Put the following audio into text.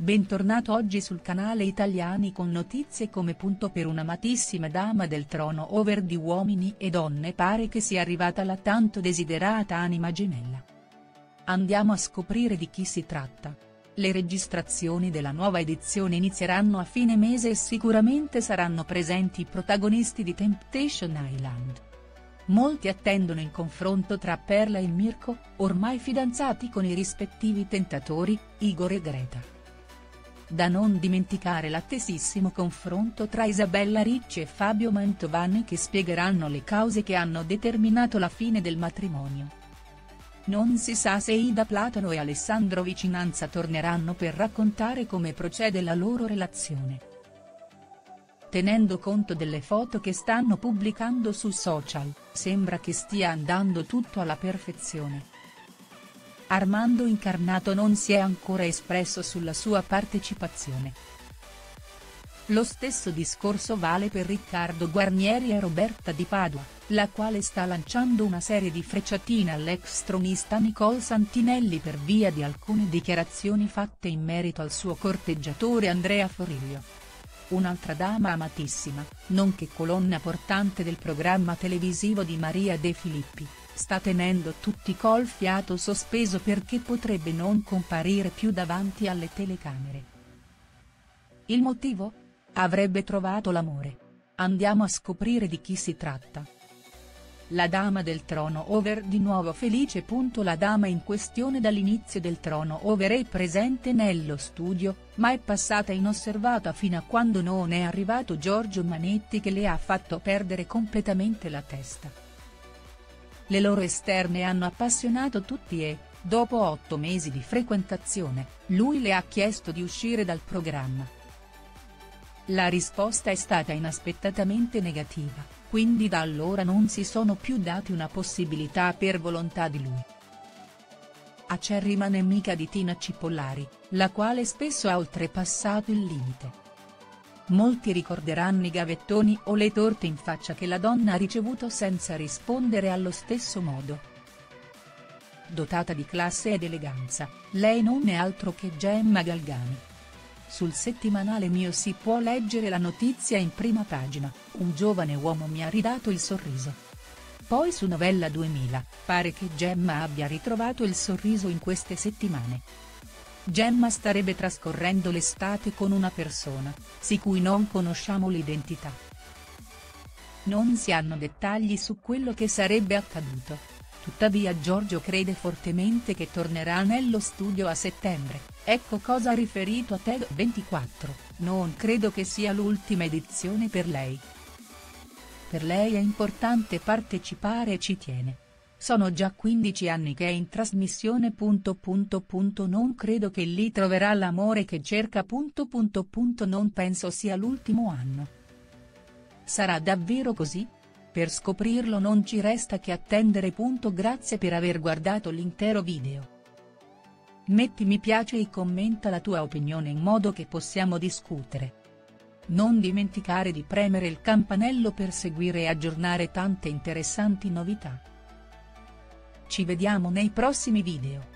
Bentornato oggi sul canale Italiani con notizie come punto per un'amatissima dama del trono over di Uomini e Donne pare che sia arrivata la tanto desiderata anima gemella. Andiamo a scoprire di chi si tratta. Le registrazioni della nuova edizione inizieranno a fine mese e sicuramente saranno presenti i protagonisti di Temptation Island. Molti attendono il confronto tra Perla e Mirko, ormai fidanzati con i rispettivi tentatori, Igor e Greta. Da non dimenticare l'attesissimo confronto tra Isabella Ricci e Fabio Mantovani che spiegheranno le cause che hanno determinato la fine del matrimonio. Non si sa se Ida Platano e Alessandro Vicinanza torneranno per raccontare come procede la loro relazione. Tenendo conto delle foto che stanno pubblicando su social, sembra che stia andando tutto alla perfezione. Armando Incarnato non si è ancora espresso sulla sua partecipazione. Lo stesso discorso vale per Riccardo Guarnieri e Roberta Di Padua, la quale sta lanciando una serie di frecciatine all'ex tronista Nicole Santinelli per via di alcune dichiarazioni fatte in merito al suo corteggiatore Andrea Foriglio. Un'altra dama amatissima, nonché colonna portante del programma televisivo di Maria De Filippi, sta tenendo tutti col fiato sospeso perché potrebbe non comparire più davanti alle telecamere. Il motivo? Avrebbe trovato l'amore. Andiamo a scoprire di chi si tratta. La dama del trono over di nuovo felice. La dama in questione dall'inizio del trono over è presente nello studio, ma è passata inosservata fino a quando non è arrivato Giorgio Manetti che le ha fatto perdere completamente la testa. Le loro esterne hanno appassionato tutti e, dopo 8 mesi di frequentazione, lui le ha chiesto di uscire dal programma. La risposta è stata inaspettatamente negativa, quindi da allora non si sono più dati una possibilità per volontà di lui. Acerrima nemica di Tina Cipollari, la quale spesso ha oltrepassato il limite. Molti ricorderanno i gavettoni o le torte in faccia che la donna ha ricevuto senza rispondere allo stesso modo. Dotata di classe ed eleganza, lei non è altro che Gemma Galgani. Sul settimanale Mio si può leggere la notizia in prima pagina: un giovane uomo mi ha ridato il sorriso. Poi su Novella 2000, pare che Gemma abbia ritrovato il sorriso in queste settimane. Gemma starebbe trascorrendo l'estate con una persona, di cui non conosciamo l'identità. Non si hanno dettagli su quello che sarebbe accaduto. Tuttavia Giorgio crede fortemente che tornerà nello studio a settembre, ecco cosa ha riferito a TG24, non credo che sia l'ultima edizione per lei. Per lei è importante partecipare e ci tiene. Sono già 15 anni che è in trasmissione. Non credo che lì troverà l'amore che cerca. Non penso sia l'ultimo anno. Sarà davvero così? Per scoprirlo non ci resta che attendere. Grazie per aver guardato l'intero video. Metti mi piace e commenta la tua opinione in modo che possiamo discutere. Non dimenticare di premere il campanello per seguire e aggiornare tante interessanti novità. Ci vediamo nei prossimi video.